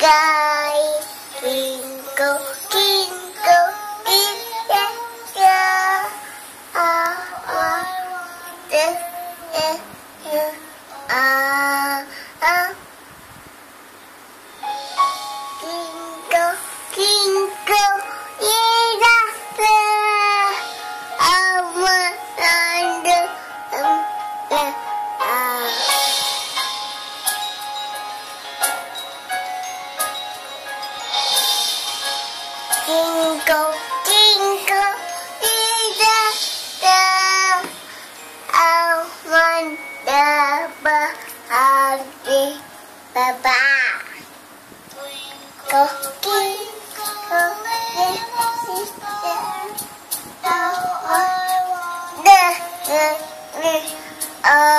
sky, twinkle, twinkle, little star. I wonder if you are. Twinkle, twinkle, little star. I wonder Twinkle, twinkle, little star. I wonder bahagia, Baba. Twinkle, twinkle, little star. I wonder